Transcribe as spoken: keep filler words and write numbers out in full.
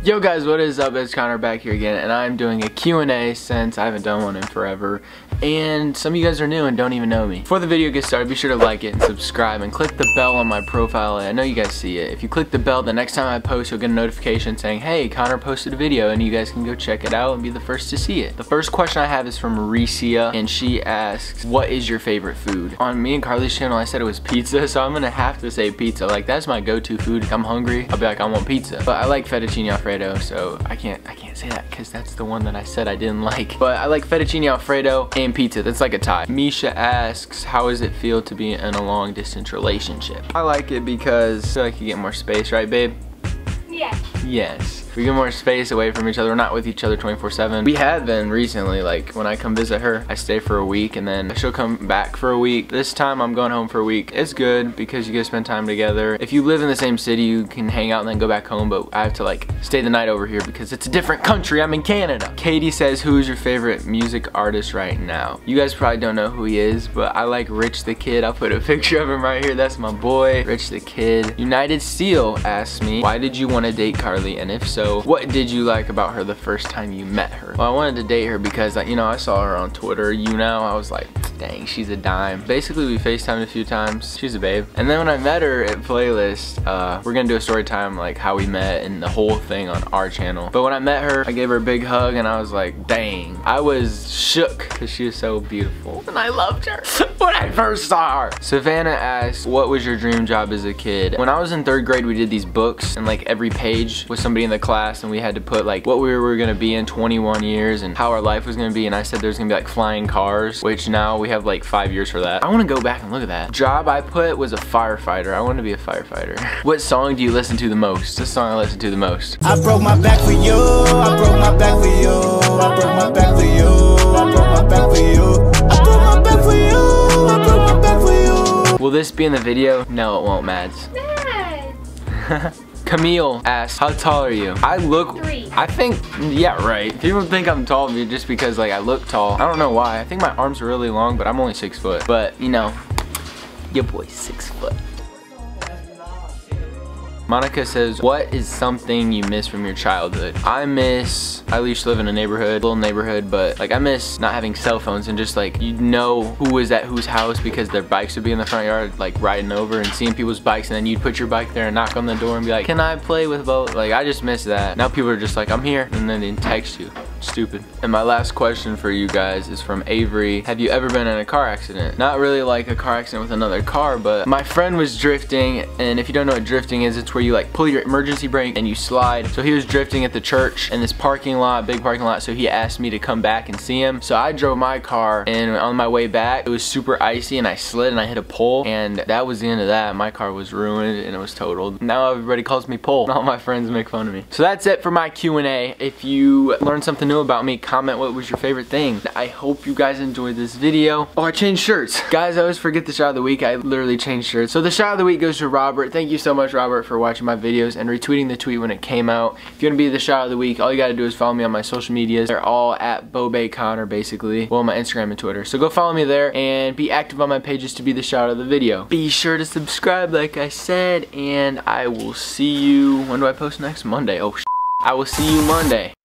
Yo guys, what is up? It's Connor back here again, and I'm doing a Q and A since I haven't done one in forever. And some of you guys are new and don't even know me. Before the video gets started, be sure to like it and subscribe and click the bell on my profile. I know you guys see it. If you click the bell, the next time I post, you'll get a notification saying, hey, Connor posted a video, and you guys can go check it out and be the first to see it. The first question I have is from Ricia, and she asks, what is your favorite food? On me and Carly's channel, I said it was pizza, so I'm gonna have to say pizza. Like, that's my go-to food. If I'm hungry, I'll be like, I want pizza. But I like fettuccine alfredo, so I can't I can't say that because that's the one that I said I didn't like. But I like fettuccine alfredo and pizza. That's like a tie. Misha asks, how does it feel to be in a long distance relationship? I like it because I feel like you get more space, right babe? Yeah. Yes. We get more space away from each other. We're not with each other twenty-four seven. We have been recently. Like, when I come visit her, I stay for a week and then she'll come back for a week. This time I'm going home for a week. It's good because you get to spend time together. If you live in the same city, you can hang out and then go back home, but I have to like stay the night over here because it's a different country. I'm in Canada. Katie says, who is your favorite music artist right now? You guys probably don't know who he is, but I like Rich the Kid. I'll put a picture of him right here. That's my boy, Rich the Kid. United Steel asks me, why did you want to date Carly? And if so, what did you like about her the first time you met her? Well, I wanted to date her because, you know, I saw her on Twitter, you know, I was like, dang, she's a dime. Basically, we FaceTimed a few times. She's a babe. And then when I met her at Playlist, uh, we're gonna do a story time, like how we met and the whole thing on our channel. But when I met her, I gave her a big hug and I was like, dang. I was shook because she was so beautiful. And I loved her when I first saw her. Savannah asked, what was your dream job as a kid? When I was in third grade, we did these books and like every page was somebody in the class and we had to put like what we were gonna be in twenty-one years and how our life was gonna be, and I said there's gonna be like flying cars, which now we have like five years for that. I wanna go back and look at that. Job I put was a firefighter. I want to be a firefighter. What song do you listen to the most? This song I listen to the most. I broke my back for you, I broke my back for you, I broke my back for you, I broke my back for you, I broke my back for you, I broke my back for you. Will this be in the video? No, it won't, Mads. Mads. Camille asks, how tall are you? I look, Three. I think, yeah, right. People think I'm tall just because like I look tall. I don't know why. I think my arms are really long, but I'm only six foot. But, you know, your boy's six foot. Monica says, what is something you miss from your childhood? I miss, I used to live in a neighborhood, little neighborhood, but like I miss not having cell phones and just like, you know who was at whose house because their bikes would be in the front yard, like riding over and seeing people's bikes, and then you'd put your bike there and knock on the door and be like, can I play with both? Like, I just miss that. Now people are just like, I'm here, and then they text you. Stupid. And my last question for you guys is from Avery. Have you ever been in a car accident? Not really like a car accident with another car, but my friend was drifting, and if you don't know what drifting is, it's where you like pull your emergency brake and you slide. So he was drifting at the church in this parking lot, big parking lot, so he asked me to come back and see him. So I drove my car, and on my way back, it was super icy and I slid and I hit a pole, and that was the end of that. My car was ruined and it was totaled. Now everybody calls me Pole. All my friends make fun of me. So that's it for my Q and A. If you learned something new about me, comment what was your favorite thing. I hope you guys enjoyed this video. Oh, I changed shirts. Guys, I always forget the shot of the week. I literally changed shirts. So the shot of the week goes to Robert. Thank you so much, Robert, for watching my videos and retweeting the tweet when it came out. If you want to be the shot of the week, all you gotta do is follow me on my social medias. They're all at BoBayConnor, basically. Well, my Instagram and Twitter. So go follow me there and be active on my pages to be the shot of the video. Be sure to subscribe, like I said, and I will see you, when do I post next? Monday. Oh, sh I will see you Monday.